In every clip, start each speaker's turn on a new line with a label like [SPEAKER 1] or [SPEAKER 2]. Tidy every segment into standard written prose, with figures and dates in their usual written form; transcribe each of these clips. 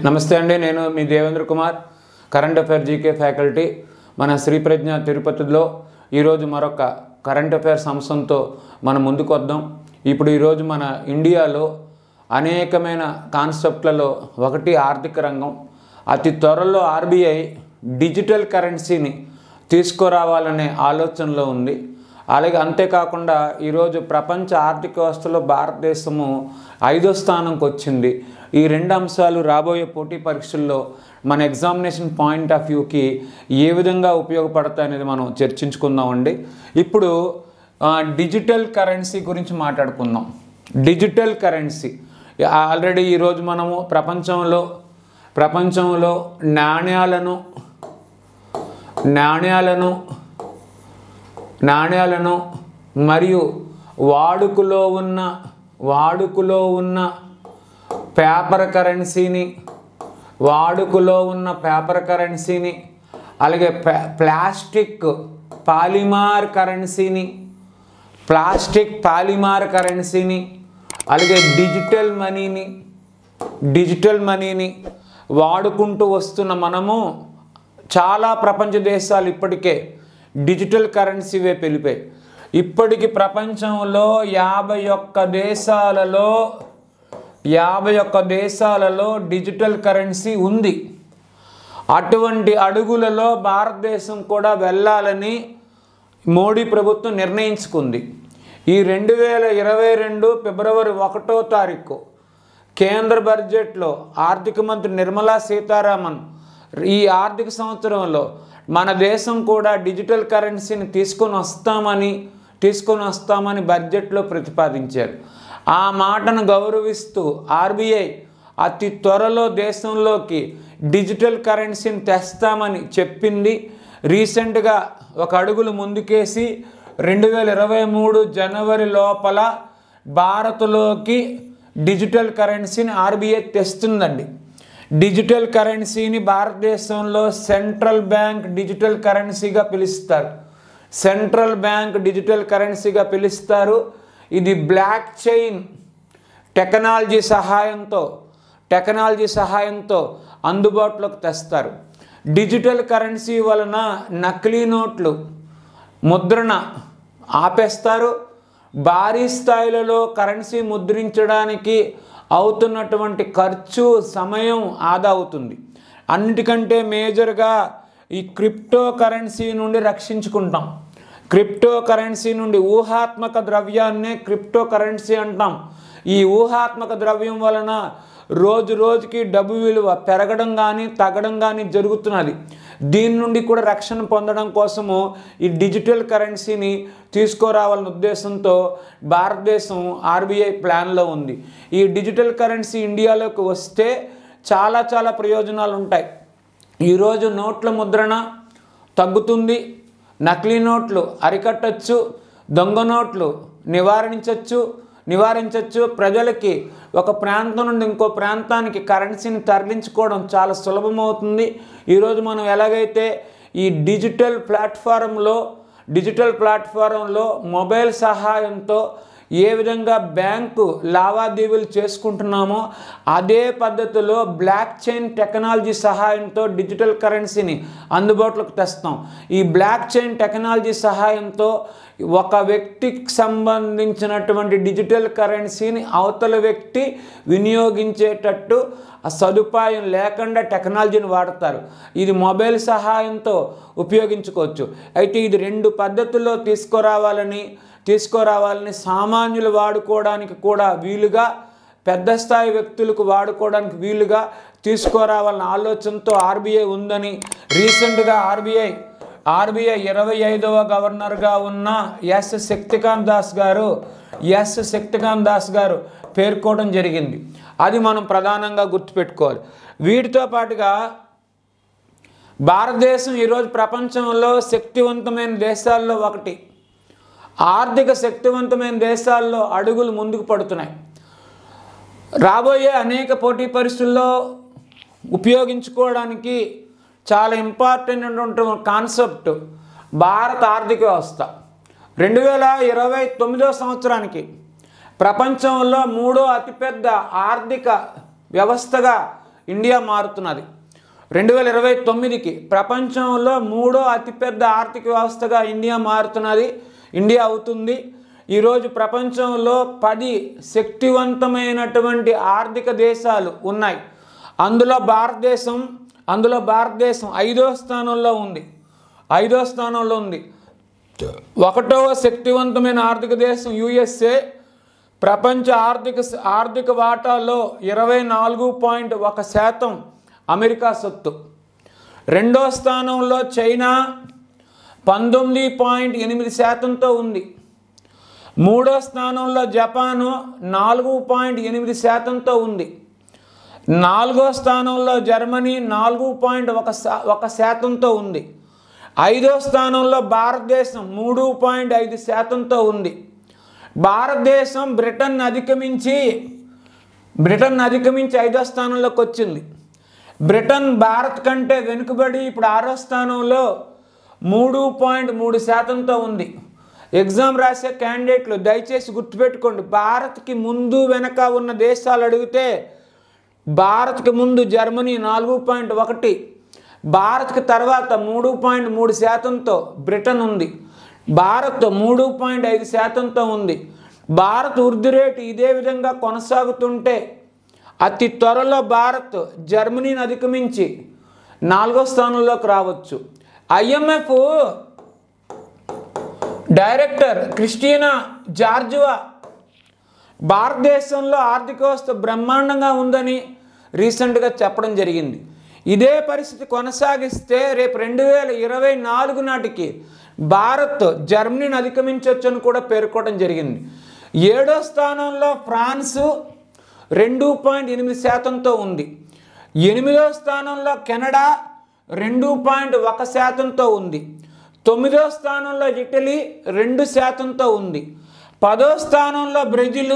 [SPEAKER 1] నమస్తే అండి, నేను మీ Devendra Kumar, current affair GK faculty. మన శ్రీ ప్రజ్ఞ తిరుపతిలో ఈరోజు మరొక కరెంట్ అఫైర్స్ అంశంతో మనం ముందుకు వద్దాం. ఇప్పుడు ఈరోజు మన ఇండియాలో అనేకమైన కాన్సెప్ట్లలో ఒకటి ఆర్థిక రంగం. అతి త్వరలో ఆర్బీఐ డిజిటల్ కరెన్సీని తీసుకురావాలనే ఆలోచనలో ఉంది. అలాగే అంతేకాకుండా ఈరోజు ప్రపంచ ఆర్థిక వ్యవస్థలో భారతదేశము 5వ స్థానంకి వచ్చింది. ఈ రెండు అంశాలు రాబోయే పోటీ పరీక్షల్లో మన ఎగ్జామినేషన్ పాయింట్ ఆఫ్ వ్యూకి ఏ విధంగా ఉపయోగపడతాయి అనేది మనం చర్చించుకుందామండి. ఇప్పుడు డిజిటల్ కరెన్సీ గురించి మాట్లాడుకుందాం. డిజిటల్ కరెన్సీ ఆల్రెడీ ఈరోజు మనము ప్రపంచంలో నాణ్యాలను మరియు వాడుకలో ఉన్న పేపర్ కరెన్సీని అలాగే ప్లాస్టిక్ పాలిమార్ కరెన్సీని అలాగే డిజిటల్ మనీని వాడుకుంటూ వస్తున్న మనము చాలా ప్రపంచ దేశాలు ఇప్పటికే డిజిటల్ కరెన్సీ వైపు వెళ్ళిపోయాయి. ఇప్పటికి ప్రపంచంలో 51 దేశాలలో డిజిటల్ కరెన్సీ ఉంది. అటువంటి అడుగులలో భారతదేశం కూడా వెళ్ళాలని మోడీ ప్రభుత్వం నిర్ణయించుకుంది. ఈ 2022 ఫిబ్రవరి 1వ తారీఖు కేంద్ర బడ్జెట్లో ఆర్థిక మంత్రి నిర్మలా సీతారామన్ ఈ ఆర్థిక సంవత్సరంలో మన దేశం కూడా డిజిటల్ కరెన్సీని తీసుకొని వస్తామని బడ్జెట్లో ప్రతిపాదించారు. ఆ మాటను గౌరవిస్తూ ఆర్బీఐ అతి త్వరలో దేశంలోకి డిజిటల్ కరెన్సీని తెస్తామని చెప్పింది. రీసెంట్గా ఒక అడుగులు ముందుకేసి 2023 జనవరి లోపల భారత్లోకి డిజిటల్ కరెన్సీని ఆర్బీఐ తెస్తుందండి. డిజిటల్ కరెన్సీని భారతదేశంలో సెంట్రల్ బ్యాంక్ డిజిటల్ కరెన్సీగా పిలుస్తారు. ఇది బ్లాక్ చైన్ టెక్నాలజీ సహాయంతో అందుబాటులోకి తెస్తారు. డిజిటల్ కరెన్సీ వలన నకిలీ నోట్లు ముద్రణ ఆపేస్తారు. భారీ స్థాయిలలో కరెన్సీ ముద్రించడానికి అవుతున్నటువంటి ఖర్చు, సమయం ఆదా అవుతుంది. అన్నిటికంటే మేజర్గా ఈ క్రిప్టో కరెన్సీ నుండి రక్షించుకుంటాం. క్రిప్టో కరెన్సీ నుండి ఊహాత్మక ద్రవ్యాన్నే క్రిప్టో కరెన్సీ అంటాం. ఈ ఊహాత్మక ద్రవ్యం వలన రోజు రోజుకి డబ్బు విలువ పెరగడం కానీ తగ్గడం కానీ జరుగుతున్నది. దీని నుండి కూడా రక్షణ పొందడం కోసము ఈ డిజిటల్ కరెన్సీని తీసుకురావాలనే ఉద్దేశంతో భారతదేశం ఆర్బీఐ ప్లాన్లో ఉంది. ఈ డిజిటల్ కరెన్సీ ఇండియాలోకి వస్తే చాలా ప్రయోజనాలు ఉంటాయి. ఈరోజు నోట్ల ముద్రణ తగ్గుతుంది, నకిలీ నోట్లు అరికట్టచ్చు, దొంగ నోట్లు నివారించవచ్చు. ప్రజలకి ఒక ప్రాంతం నుండి ఇంకో ప్రాంతానికి కరెన్సీని తరలించుకోవడం చాలా సులభమవుతుంది. ఈరోజు మనం ఎలాగైతే ఈ డిజిటల్ ప్లాట్ఫారంలో మొబైల్ సహాయంతో ఏ విధంగా బ్యాంకు లావాదేవీలు చేసుకుంటున్నామో అదే పద్ధతిలో బ్లాక్ చైన్ టెక్నాలజీ సహాయంతో డిజిటల్ కరెన్సీని అందుబాటులోకి తెస్తాం. ఈ బ్లాక్ చైన్ టెక్నాలజీ సహాయంతో ఒక వ్యక్తికి సంబంధించినటువంటి డిజిటల్ కరెన్సీని అవతల వ్యక్తి వినియోగించేటట్టు సదుపాయం లేకుండా టెక్నాలజీని వాడతారు. ఇది మొబైల్ సహాయంతో ఉపయోగించుకోవచ్చు. అయితే ఇది 2 పద్ధతుల్లో తీసుకురావాలని సామాన్యులు వాడుకోవడానికి కూడా వీలుగా, పెద్ద స్థాయి వ్యక్తులకు వాడుకోవడానికి వీలుగా తీసుకురావాలన్న ఆలోచనతో ఆర్బీఐ ఉందని రీసెంట్గా ఆర్బీఐ 25వ గవర్నర్గా ఉన్న ఎస్ శక్తికాంత్ దాస్ గారు పేర్కోవడం జరిగింది. అది మనం ప్రధానంగా గుర్తుపెట్టుకోవాలి. వీటితో పాటుగా భారతదేశం ఈరోజు ప్రపంచంలో శక్తివంతమైన దేశాల్లో ఒకటి. ఆర్థిక శక్తివంతమైన దేశాల్లో అడుగులు ముందుకు పడుతున్నాయి. రాబోయే అనేక పోటీ పరీక్షల్లో ఉపయోగించుకోవడానికి చాలా ఇంపార్టెంట్ అయినటువంటి కాన్సెప్ట్ భారత ఆర్థిక వ్యవస్థ. 2029వ సంవత్సరానికి ప్రపంచంలో 3వ అతిపెద్ద ఆర్థిక వ్యవస్థగా ఇండియా మారుతున్నది. 2029కి ప్రపంచంలో 3వ అతిపెద్ద ఆర్థిక వ్యవస్థగా ఇండియా మారుతున్నది, ఇండియా అవుతుంది. ఈరోజు ప్రపంచంలో 10 శక్తివంతమైనటువంటి ఆర్థిక దేశాలు ఉన్నాయి. అందులో భారతదేశం 5వ స్థానంలో ఉంది. 1వ శక్తివంతమైన ఆర్థిక దేశం USA. ప్రపంచ ఆర్థిక వాటాలో 24.1% అమెరికా సొత్తు. 2వ స్థానంలో చైనా 19.8%తో ఉంది. 3వ స్థానంలో జపాను 4.8%తో ఉంది. 4వ స్థానంలో జర్మనీ 4.1%తో ఉంది. 5వ స్థానంలో భారతదేశం 3.5%తో ఉంది. భారతదేశం బ్రిటన్ అధిగమించి 5వ స్థానంలోకి వచ్చింది. బ్రిటన్ భారత్ కంటే వెనుకబడి ఇప్పుడు 6వ స్థానంలో 3.3%తో ఉంది. ఎగ్జామ్ రాసే క్యాండిడేట్లు దయచేసి గుర్తుపెట్టుకోండి, భారత్కి ముందు వెనక ఉన్న దేశాలు అడిగితే భారత్కి ముందు జర్మనీ 4.1, భారత్కి తర్వాత 3.3%తో బ్రిటన్ ఉంది. భారత్ 3.5%తో ఉంది. భారత్ వృద్ధి రేటు ఇదే విధంగా కొనసాగుతుంటే అతి త్వరలో భారత్ జర్మనీని అధిగమించి 4వ స్థానంలోకి రావచ్చు. IMF డైరెక్టర్ క్రిస్టినా జార్జివా భారతదేశంలో ఆర్థిక వ్యవస్థ బ్రహ్మాండంగా ఉందని రీసెంట్గా చెప్పడం జరిగింది. ఇదే పరిస్థితి కొనసాగిస్తే రేపు 2024 నాటికి భారత్ జర్మనీని అధిగమించవచ్చని కూడా పేర్కోవడం జరిగింది. 7వ స్థానంలో ఫ్రాన్సు 2.8%తో ఉంది. 8వ స్థానంలో కెనడా 2.1%తో ఉంది. 9వ స్థానంలో ఇటలీ 2%తో ఉంది. 10వ స్థానంలో బ్రెజిల్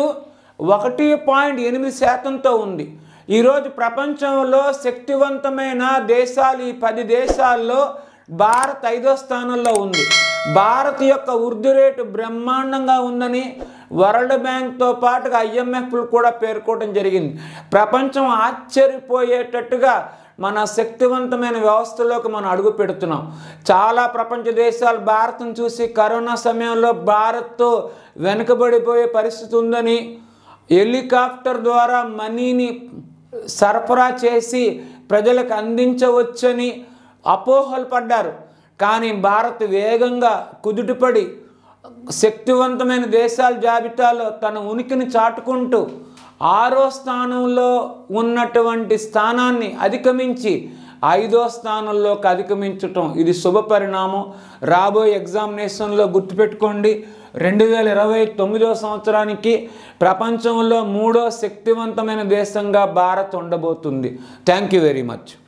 [SPEAKER 1] 1.8%తో ఉంది. ఈరోజు ప్రపంచంలో శక్తివంతమైన దేశాలు ఈ 10 దేశాల్లో భారత్ 5వ స్థానంలో ఉంది. భారత్ యొక్క వృద్ధి రేటు బ్రహ్మాండంగా ఉందని వరల్డ్ బ్యాంక్తో పాటుగా IMF కూడా పేర్కోవడం జరిగింది. ప్రపంచం ఆశ్చర్యపోయేటట్టుగా మన శక్తివంతమైన వ్యవస్థలోకి మనం అడుగు పెడుతున్నాం. చాలా ప్రపంచ దేశాలు భారత్ను చూసి కరోనా సమయంలో భారత్తో వెనుకబడిపోయే పరిస్థితి ఉందని, హెలికాప్టర్ ద్వారా మనీని సరఫరా చేసి ప్రజలకు అందించవచ్చని అపోహలు పడ్డారు. కానీ భారత్ వేగంగా కుదుటపడి శక్తివంతమైన దేశాల జాబితాలో తన ఉనికిని చాటుకుంటూ 6వ స్థానంలో ఉన్నటువంటి స్థానాన్ని అధిగమించి 5వ స్థానంలోకి అధిగమించటం ఇది శుభ పరిణామం. రాబోయే ఎగ్జామినేషన్లో గుర్తుపెట్టుకోండి, 2029వ సంవత్సరానికి ప్రపంచంలో 3వ శక్తివంతమైన దేశంగా భారత్ ఉండబోతుంది. Thank you very much.